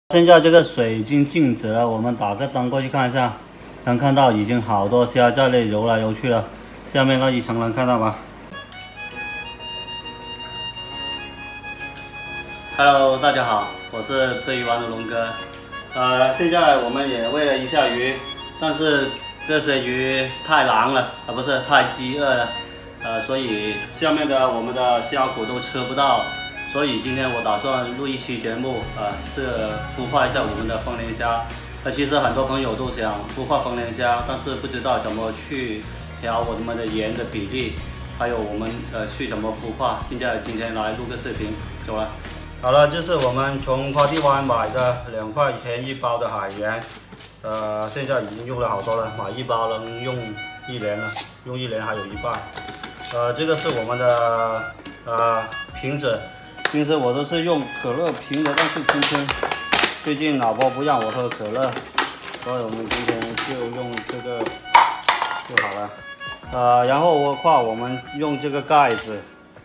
现在这个水已经静止了，我们打个灯过去看一下，能看到已经好多虾在那里游来游去了。下面那一层能看到吗 ？Hello， 大家好，我是飞鱼丸的龙哥。现在我们也喂了一下鱼，但是这些鱼太狼了，不是太饥饿了，所以下面的我们的虾蛄都吃不到。 所以今天我打算录一期节目，是孵化一下我们的丰年虾。其实很多朋友都想孵化丰年虾，但是不知道怎么去调我们的盐的比例，还有我们去怎么孵化。今天来录个视频，走了。好了，这是我们从花地湾买的2块钱1包的海盐，现在已经用了好多了，买1包能用1年了，用1年还有一半。这个是我们的瓶子。 平时我都是用可乐瓶的，但是今天最近老婆不让我喝可乐，所以我们今天就用这个就好了。然后我们用这个盖子，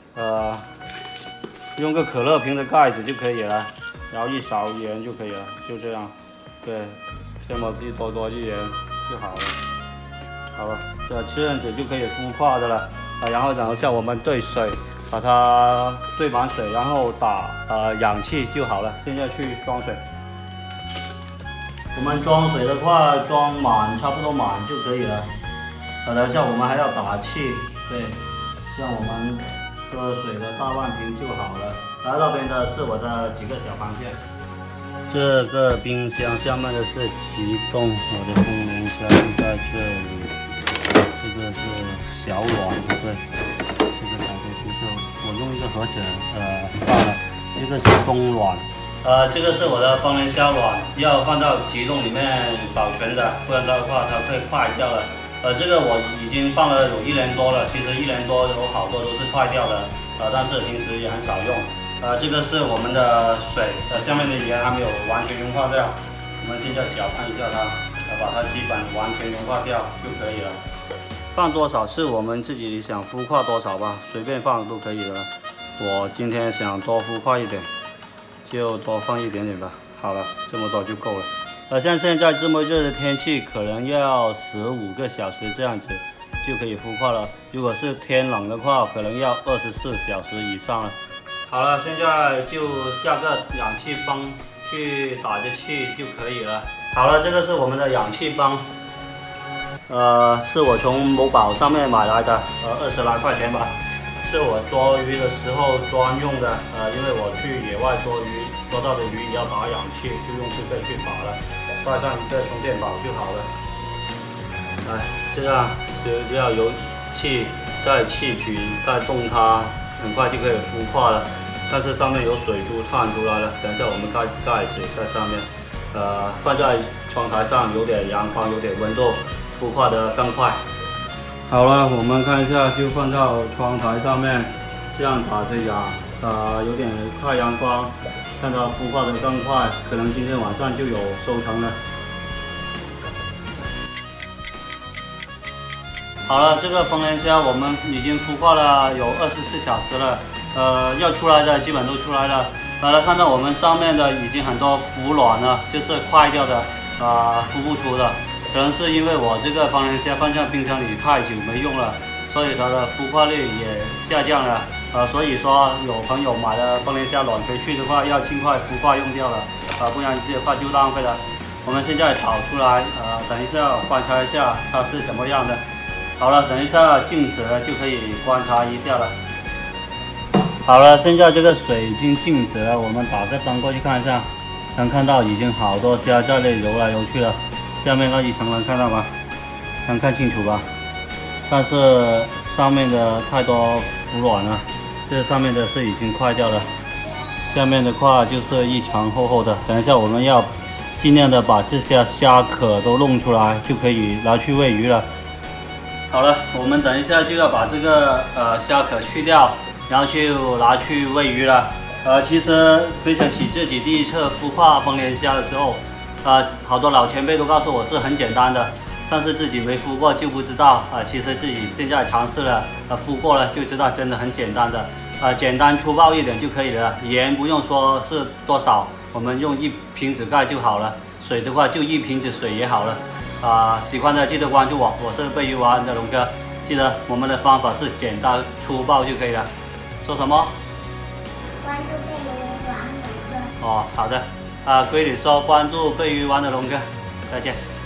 用个可乐瓶的盖子就可以了，然后1勺盐就可以了，就这样。对，这么多一盐就好了。好了，这样子就可以孵化的了。然后像我们兑水。 把它兑满水，然后打氧气就好了。现在去装水。我们装水的话，装满差不多满就可以了。等一下我们还要打气，对，像我们喝水的大半瓶就好了。然后那边的是我的几个小螃蟹。这个冰箱下面的是启动，我的丰年虾就在这里。这个是小卵，对。 我用一个盒子放了，这个是中卵，这个是我的丰年虾卵，要放到急冻里面保存的，不然的话它会坏掉了。这个我已经放了有1年多了，其实1年多有好多都是坏掉的，但是平时也很少用。这个是我们的水，下面的盐还没有完全融化掉，我们现在搅拌一下它，把它基本完全融化掉就可以了。 放多少是我们自己想孵化多少吧，随便放都可以的。我今天想多孵化一点，就多放一点点吧。好了，这么多就够了。像现在这么热的天气，可能要15个小时这样子就可以孵化了。如果是天冷的话，可能要24小时以上了。好了，现在就下个氧气泵去打着气就可以了。好了，这个是我们的氧气泵。 是我从某宝上面买来的，20来块钱吧，是我捉鱼的时候专用的。因为我去野外捉鱼，捉到的鱼也要打氧气，就用这个去打了，带上一个充电宝就好了。这样只要有气在气曲带动它，很快就可以孵化了。但是上面有水珠探出来了，等一下我们盖子在上面，放在窗台上，有点阳光，有点温度。 孵化的更快。好了，我们看一下，就放到窗台上面，这样打着氧，有点快阳光，看它孵化的更快，可能今天晚上就有收成了。好了，这个丰年虾我们已经孵化了有24小时了，要出来的基本都出来了。看到我们上面的已经很多孵卵了，就是坏掉的，孵不出的。 可能是因为我这个丰年虾放在冰箱里太久没用了，所以它的孵化率也下降了。所以说有朋友买了丰年虾卵回去的话，要尽快孵化用掉了，不然这块就浪费了。我们现在炒出来，等一下观察一下它是怎么样的。好了，等一下静止了就可以观察一下了。好了，现在这个水已经静止了，我们打个灯过去看一下，能看到已经好多虾在那里游来游去了。 下面那一层能看到吗？能看清楚吧？但是上面的太多孵卵了，这上面的是已经坏掉了，下面的话就是一层厚厚的。等一下我们要尽量的把这些虾壳都弄出来，就可以拿去喂鱼了。好了，我们等一下就要把这个虾壳去掉，然后就拿去喂鱼了。其实回想起自己第一次孵化丰年虾的时候。 好多老前辈都告诉我是很简单的，但是自己没孵过就不知道其实自己现在尝试了，孵过了就知道真的很简单的，简单粗暴一点就可以了。盐不用说是多少， 我们用1瓶子钙就好了，水的话就1瓶子水也好了。喜欢的记得关注我，我是鳜鱼丸的龙哥。记得我们的方法是简单粗暴就可以了。说什么？ 关注鳜鱼丸龙哥。 哦，好的。闺女说关注鳜鱼丸的龙哥，再见。